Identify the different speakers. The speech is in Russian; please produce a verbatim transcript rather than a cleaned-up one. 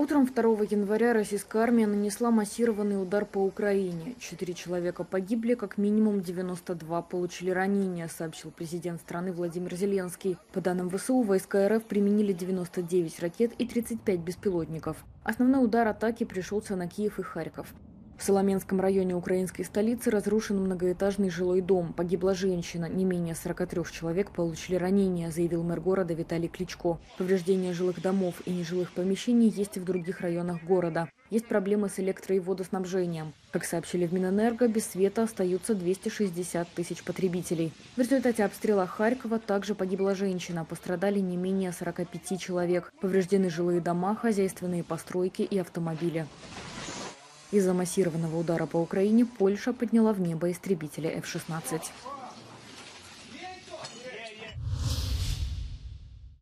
Speaker 1: Утром второго января российская армия нанесла массированный удар по Украине. Четыре человека погибли, как минимум девяносто два получили ранения, сообщил президент страны Владимир Зеленский. По данным ВСУ, войска РФ применили девяносто девять ракет и тридцать пять беспилотников. Основной удар атаки пришелся на Киев и Харьков. В Соломенском районе украинской столицы разрушен многоэтажный жилой дом. Погибла женщина. Не менее сорока трёх человек получили ранения, заявил мэр города Виталий Кличко. Повреждения жилых домов и нежилых помещений есть и в других районах города. Есть проблемы с электро- и водоснабжением. Как сообщили в Минэнерго, без света остаются двести шестьдесят тысяч потребителей. В результате обстрела Харькова также погибла женщина. Пострадали не менее сорока пяти человек. Повреждены жилые дома, хозяйственные постройки и автомобили. Из-за массированного удара по Украине Польша подняла в небо истребители эф шестнадцать.